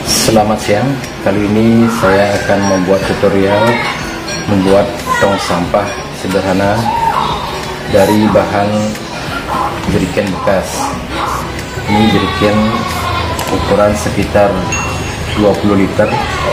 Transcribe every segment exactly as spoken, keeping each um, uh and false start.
Selamat siang, kali ini saya akan membuat tutorial membuat tong sampah sederhana dari bahan jerigen bekas. Ini jerigen ukuran sekitar dua puluh liter.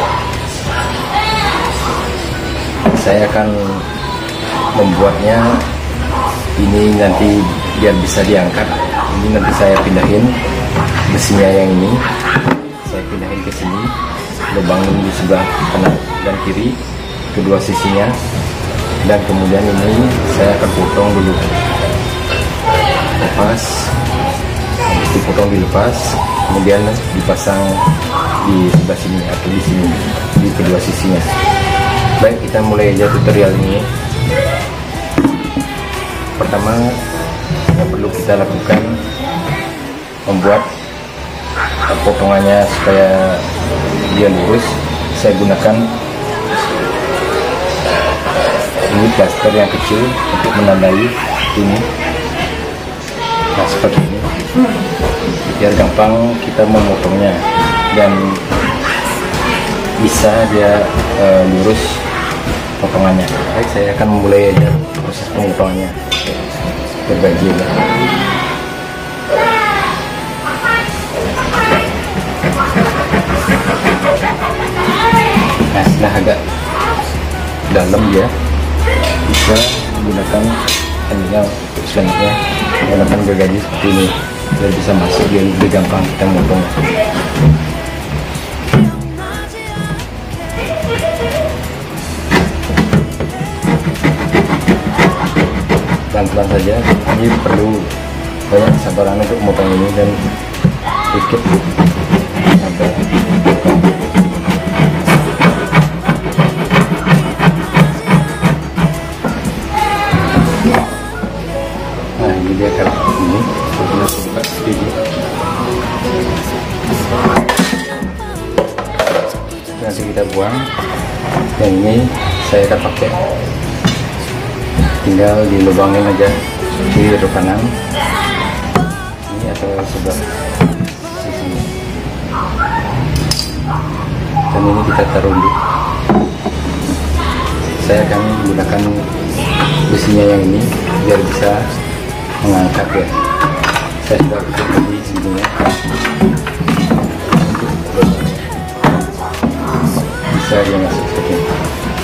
Saya akan membuatnya ini nanti biar bisa diangkat. Ini nanti saya pindahin besinya yang ini, saya pindahin ke sini, lubangin di sebelah kanan dan kiri kedua sisinya, dan kemudian ini saya akan potong dulu, lepas, habis dipotong dilepas, kemudian dipasang di sebelah sini atau di sini di kedua sisinya. Baik, kita mulai aja tutorial ini. Pertama yang perlu kita lakukan membuat potongannya supaya dia lurus. Saya gunakan ini plaster yang kecil untuk menandai ini. Nah, seperti ini biar gampang kita memotongnya dan bisa dia e, lurus potongannya. Baik, saya akan memulai aja proses pemotongannya. Berbagi ya. Nah, setelah agak dalam dia bisa menggunakan ininya untuk selanjutnya menggunakan gergaji seperti ini biar bisa masuk, dia lebih gampang kita motong. Pelan-pelan saja, ini perlu banyak kesabaran untuk memotong ini dan sedikit sampai nah ini dia kan ini sudah buka sedikit. Nanti kita buang yang ini, saya akan pakai tinggal dilubangin aja di kiri kanan ini atau sebelah sisi, dan ini kita taruh dulu. Saya akan menggunakan besinya yang ini biar bisa mengangkat ya. Saya sudah tutup tadi sininya, bisa dia masuk seperti ini.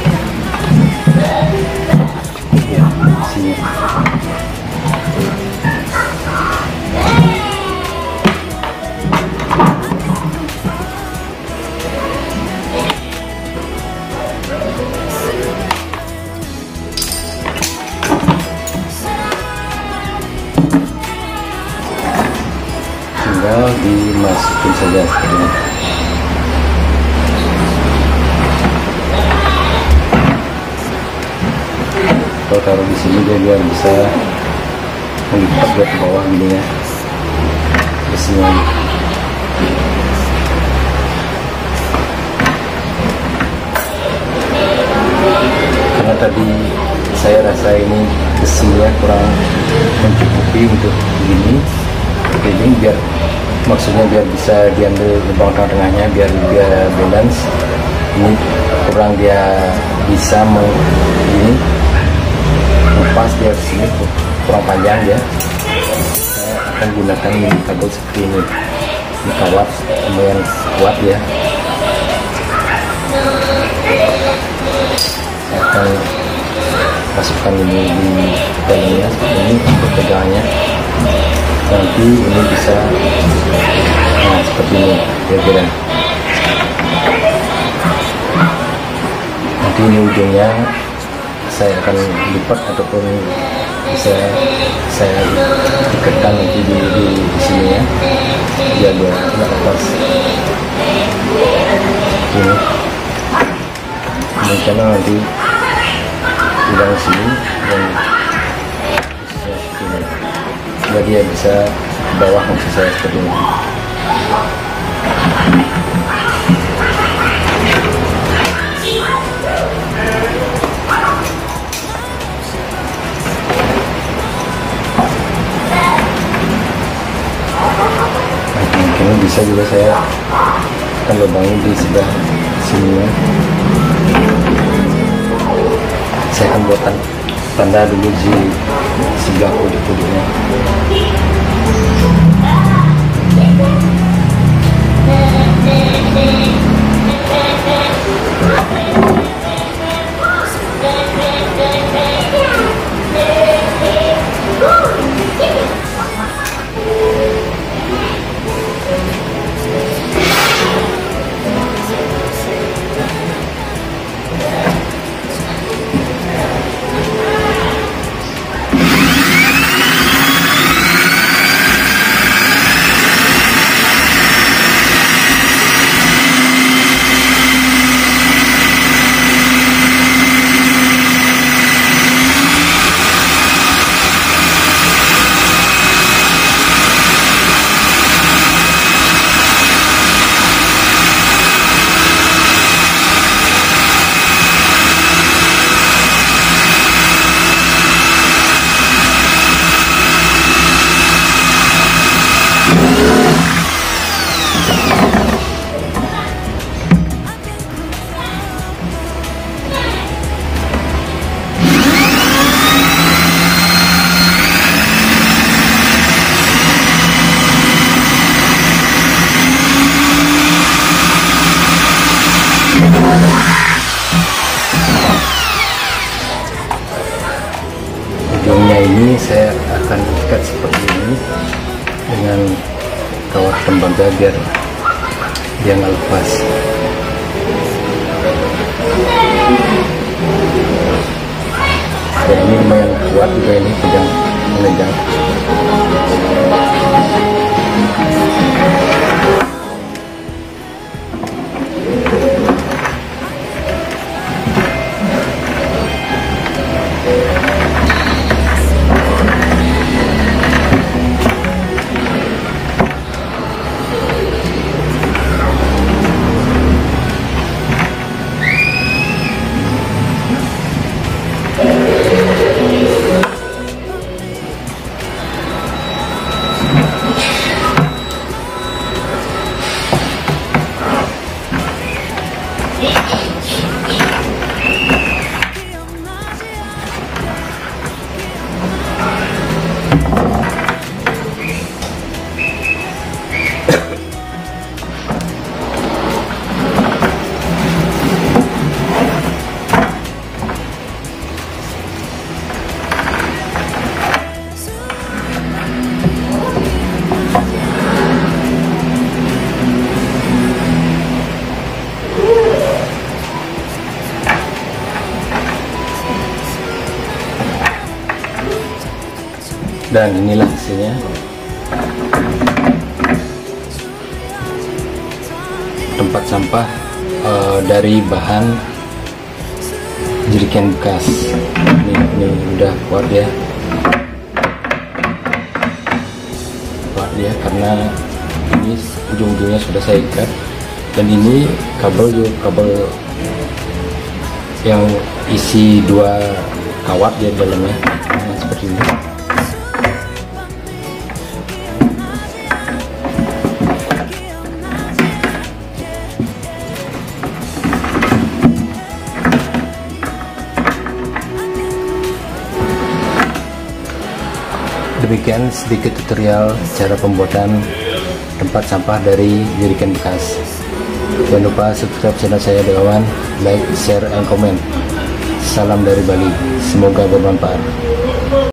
Tinggal dimasukin saja seperti ini. Kalau taruh di sini dia biar bisa melipat ke bawah gini ya besinya. Karena tadi saya rasa ini besinya kurang mencukupi untuk begini, ini biar maksudnya biar bisa diambil lubang tengah-tengahnya biar dia balance. Ini kurang, dia bisa mau ini pas dia sini kurang panjang ya. Saya akan gunakan mini kabel seperti ini, ini kawat lumayan kuat ya. Saya akan masukkan ini di dalamnya seperti ini untuk pegangannya. Nanti ini bisa nah seperti ini kira-kira. Nanti ini ujungnya saya akan lipat ataupun bisa saya ikatkan nanti di, di, di sini ya, biar dia tidak lepas ini. Mungkin nanti di dalam sini dan bisa ini, biar dia bisa ke bawah maksud saya seperti ini. Bisa juga saya akan lubangnya di sebelah sini ya. Saya akan buat tanda dulu di sebelah kulit-kulitnya. Ujungnya ini saya akan ikat seperti ini dengan kawat tembaga biar dia nggak lepas. Dan ini lumayan kuat juga, ini pegang menegang. Dan inilah hasilnya. Tempat sampah uh, dari bahan jerigen bekas. Ini, ini udah kuat ya, kuat ya karena ini ujung-ujungnya sudah saya ikat. Dan ini kabel juga kabel yang isi dua kawat di dalamnya, nah, seperti ini. Demikian sedikit tutorial cara pembuatan tempat sampah dari jerigen bekas. Jangan lupa subscribe channel saya kawan, like, share, and comment. Salam dari Bali, semoga bermanfaat.